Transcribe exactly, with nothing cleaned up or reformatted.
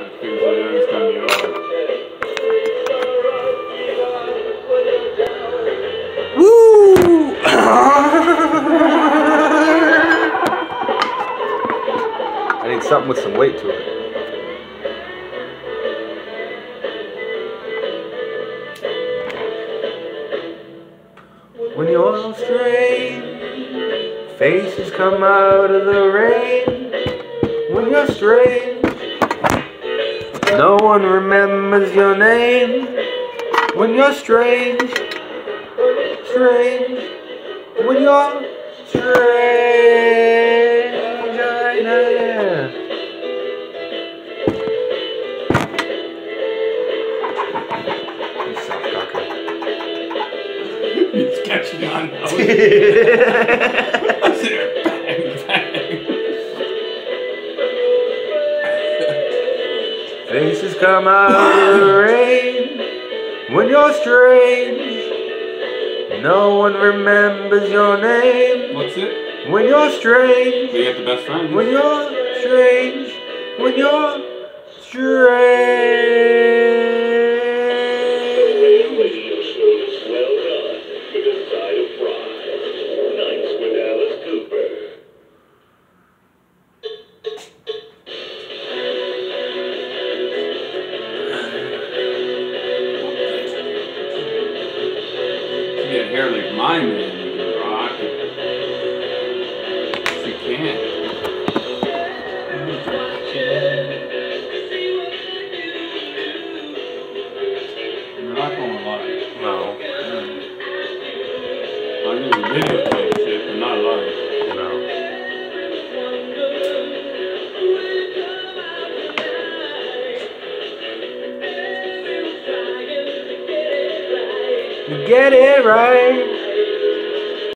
It's gonna be over. Woo! I need something with some weight to it. When you're strange, faces come out of the rain. When you're strange, no one remembers your name. When you're strange, strange, when you're strange, I know. You suck, cocker. It's catching on. I'm sitting there, bang, bang. Faces come out of the rain. When you're strange, no one remembers your name. What's it? When you're strange, We got the best friends. when you're strange, when you're strange. Radio shows well done with a side of fries. Nights with Alice Cooper. You get hair like mine, man. You can rock it. Yes, you can. You're not going live. No, I'm gonna videotape shit, but not live. no. You get it right.